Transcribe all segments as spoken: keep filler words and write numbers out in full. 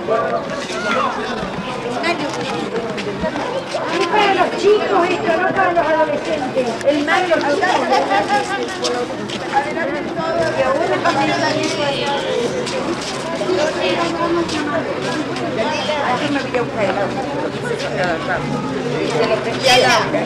Es para los chicos esto, no para los adolescentes. El Mario total. Adelante todo, que uno también la hizo allá. Aquí me voy a buscar. Se lo prendí a Laura.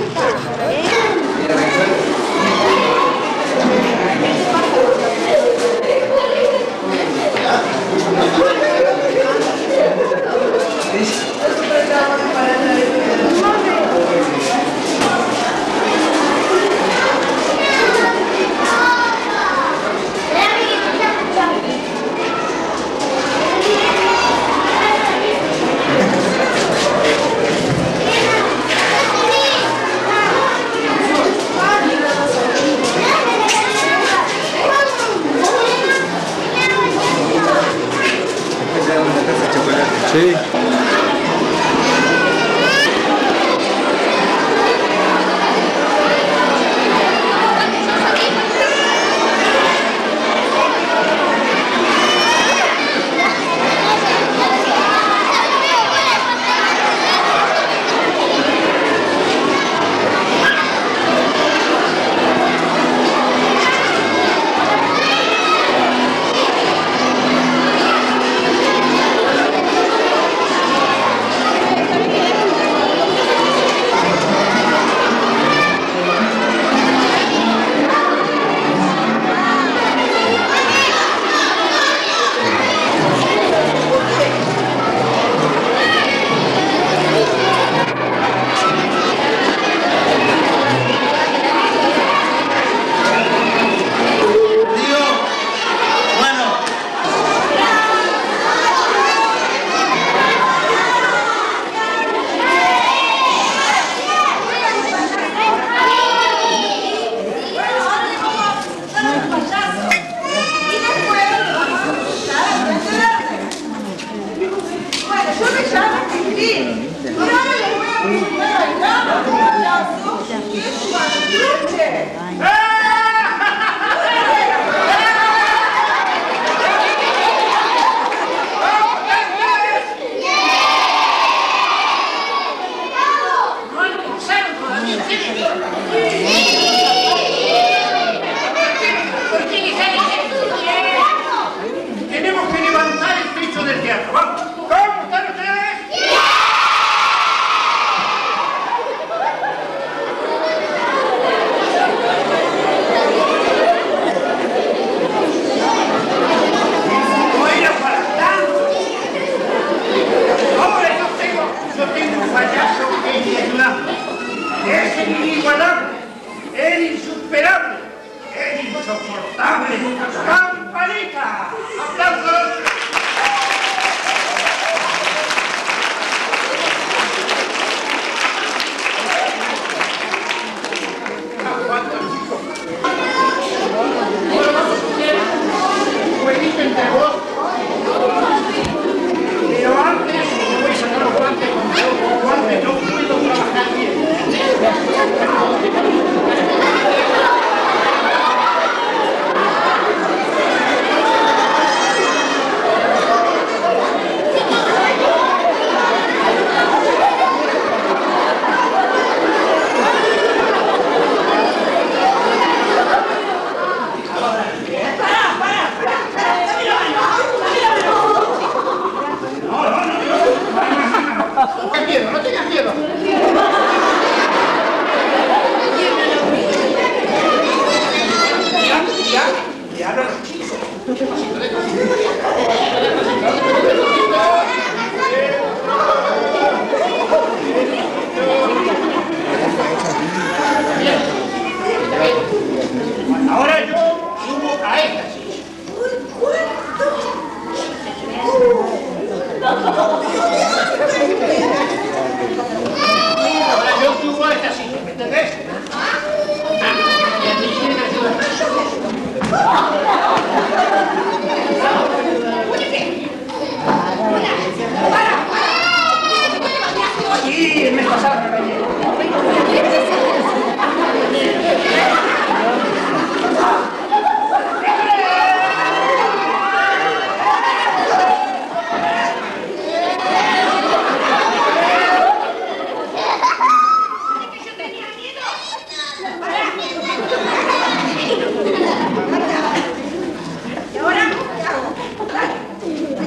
Sí.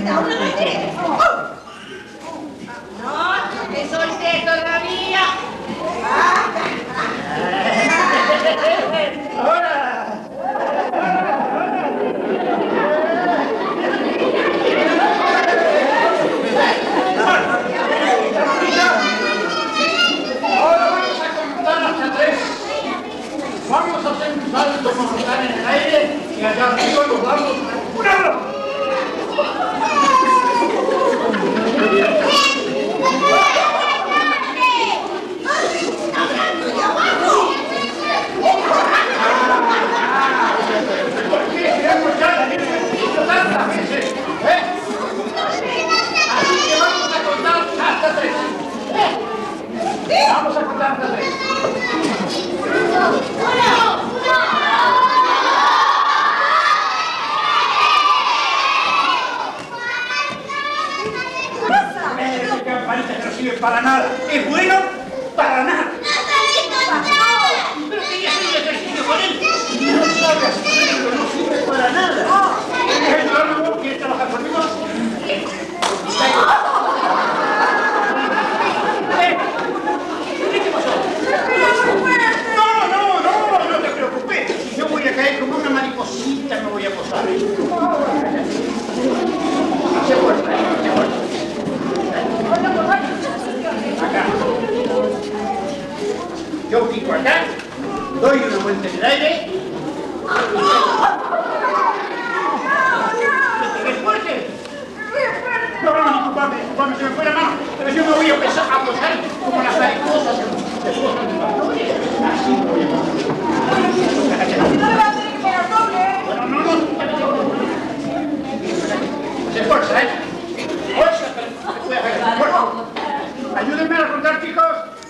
¿Aún no lo tienes? No, te solté todavía. ¡Ahora! Ahora vamos a contar hasta tres. Vamos a hacer un salto mortal en el aire y allá arriba nos damos un abrazo. ¿Por qué? Si hemos ya dicho tantas veces, ¿eh? Así que vamos a contar hasta tres. ¿Eh? Vamos a contar hasta tres. Esa campanita que no sirve para nada. Es bueno para nada. Pero quería hacer un ejercicio con él. No sabe hacerlo, no sirve para nada. ¿Quieres ayudarme vos? ¿Quieres trabajar conmigo? ¿Eh? ¿Qué pasó? No, no, no, no te preocupes. Yo voy a caer como una mariposita, me voy a posar. Se fuerza, se fuerza. Acá. Yo pico acá, doy una vuelta en el aire. ¿Es fuerte? No, no, disculpame, disculpame, se me fue la mano. Pero yo me voy a empezar a posar como las mariposas se posan de pastores. Así me voy a posar. Bueno, no, no, se esfuerza, ¿eh? Fuerza, pero voy a hacer fuerza. Ayúdenme a contar, chicos.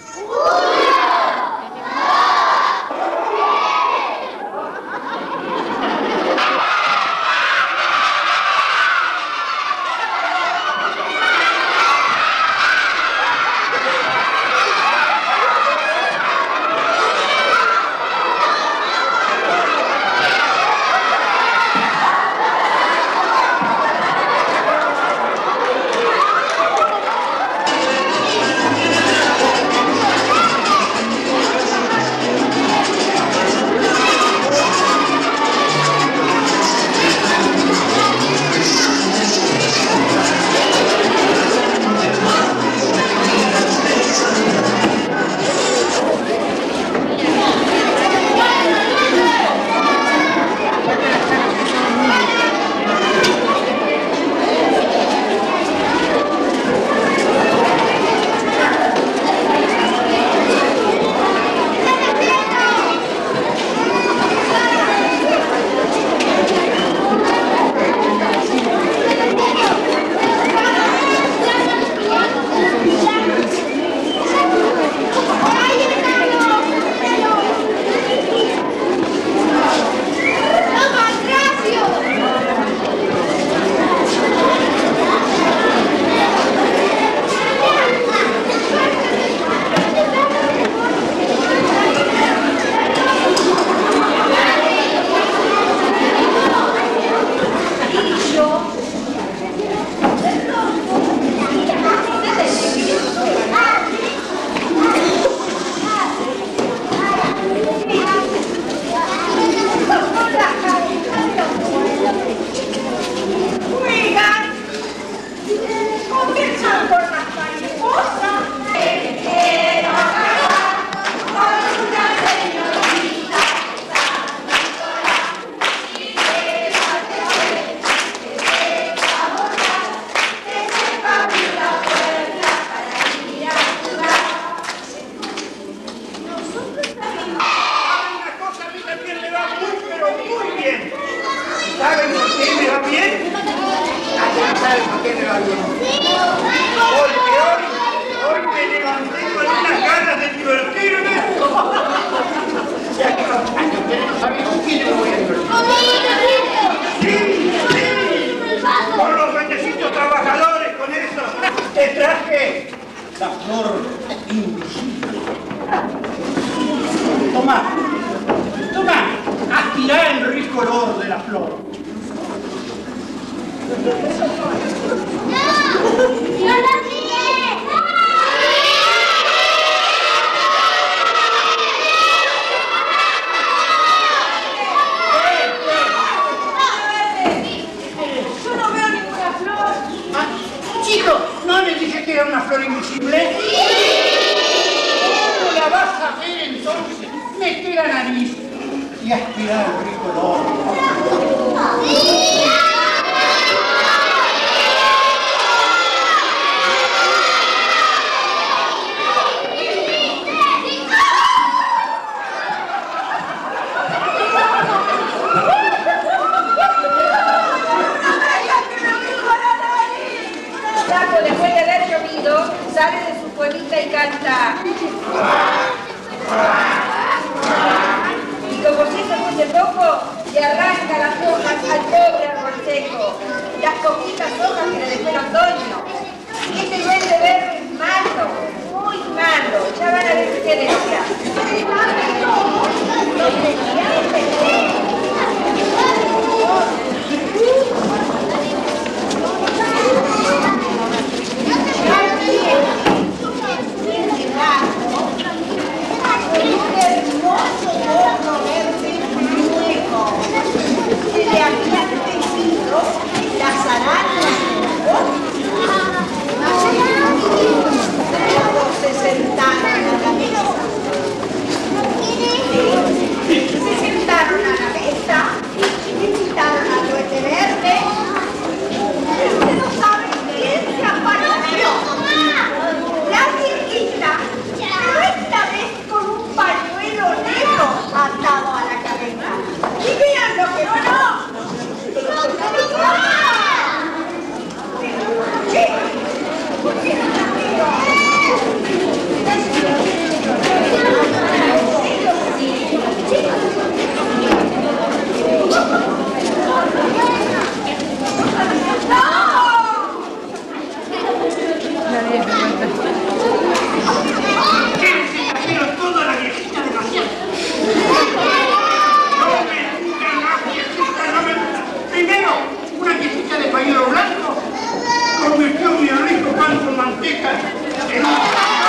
Toma, toma, aspira el rico olor de la flor. que era una flor invisible? ¿Cómo la vas a ver entonces? Mete la nariz y aspirar el rico olor. Después de haber llovido, sale de su cuevita y canta. Y como si eso fuese poco, le arranca las hojas al pobre árbol seco, las poquitas hojas que le dejó el otoño. Este duende verde es malo, muy malo. Ya van a ver qué decía. Las arañas se sentaron a la mesa. Se sentaron a la mesa y invitaron al duende verde. Ustedes no saben quién se apareció. La viejita, pero esta vez con un pañuelo negro atado a la cabeza. Y vean lo que no, no. ¿Qué? ¿Por qué no te digo? Toda la viejita demasiado. No me gusta más viejita, no me gusta. Primero, una viejita de pañuelo blanco convirtió mi rico pan con manteca en un...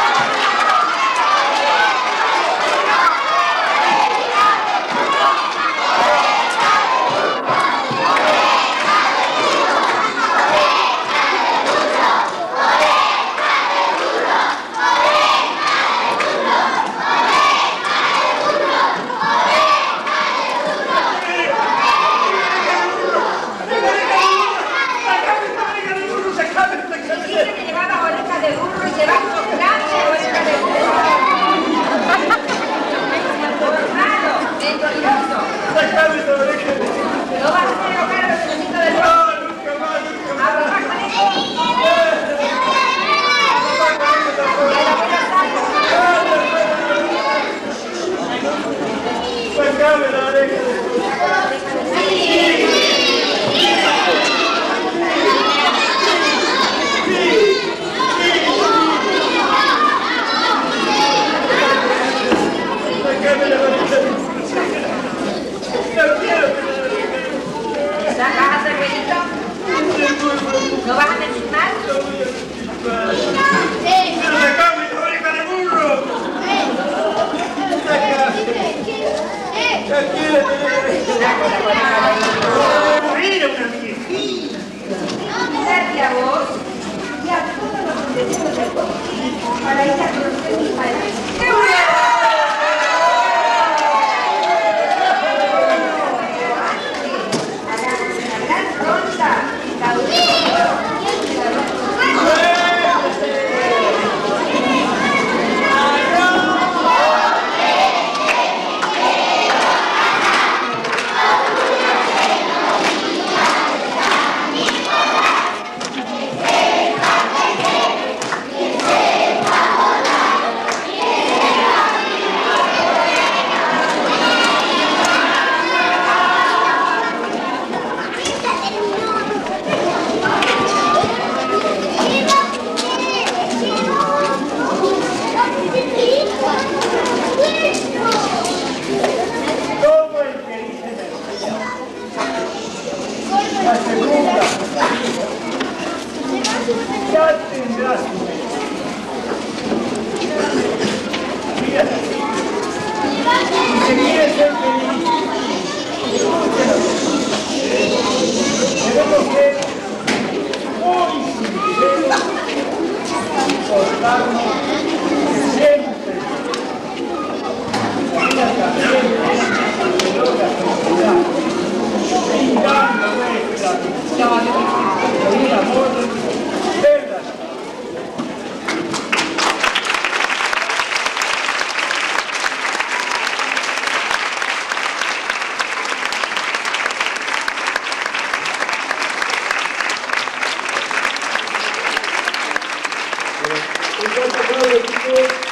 ¿No vas a decir más? ¡Pero sacame la oreja de burro! ¡Mira una viejita! Darte a vos y a todos los contenidos del pueblo para ir a conocer mi país. ¡Qué bueno! A la gran ronda, la Ya tendrás tu mira, si quieres ser feliz, debemos ser muy sinceros recordarnos siempre la vida también de la felicidad, brindando nuestra felicidad con el amor verdadero. Entonces,